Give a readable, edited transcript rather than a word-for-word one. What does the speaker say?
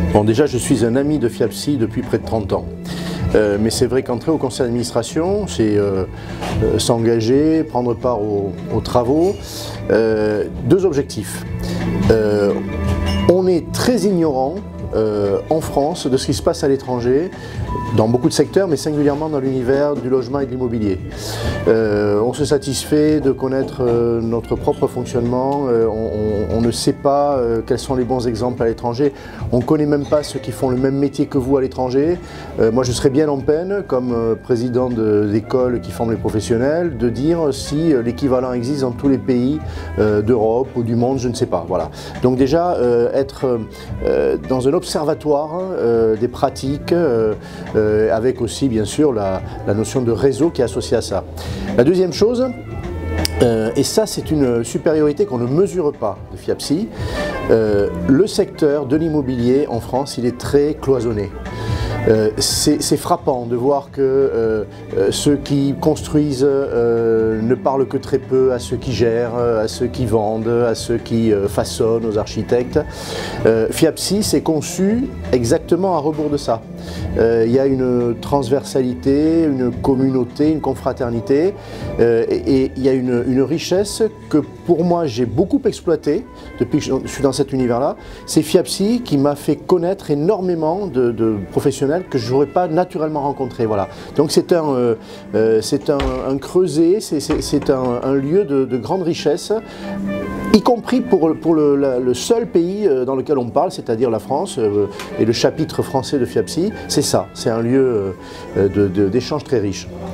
Bon, déjà, je suis un ami de FIAPSI depuis près de 30 ans. Mais c'est vrai qu'entrer au conseil d'administration, c'est s'engager, prendre part aux travaux. Deux objectifs. On est très ignorant en France de ce qui se passe à l'étranger, dans beaucoup de secteurs, mais singulièrement dans l'univers du logement et de l'immobilier. On se satisfait de connaître notre propre fonctionnement, on ne sait pas quels sont les bons exemples à l'étranger, on ne connaît même pas ceux qui font le même métier que vous à l'étranger. Moi je serais bien en peine, comme président d'école qui forme les professionnels, de dire si l'équivalent existe dans tous les pays d'Europe ou du monde, je ne sais pas. Voilà. Donc déjà, être dans un observatoire des pratiques, avec aussi bien sûr la notion de réseau qui est associée à ça. La deuxième chose, et ça c'est une supériorité qu'on ne mesure pas de FIAPSI, le secteur de l'immobilier en France il est très cloisonné. C'est frappant de voir que ceux qui construisent ne parlent que très peu à ceux qui gèrent, à ceux qui vendent, à ceux qui façonnent, aux architectes. FIAPSI s'est conçu exactement à rebours de ça. Il y a une transversalité, une communauté, une confraternité et il y a une richesse que pour moi j'ai beaucoup exploitée depuis que je suis dans cet univers-là. C'est FIAPSI qui m'a fait connaître énormément de professionnels que je n'aurais pas naturellement rencontré. Voilà. Donc c'est un creuset, c'est un lieu de grande richesse, y compris pour le seul pays dans lequel on parle, c'est-à-dire la France et le chapitre français de FIAPSI. C'est ça, c'est un lieu d'échange très riche.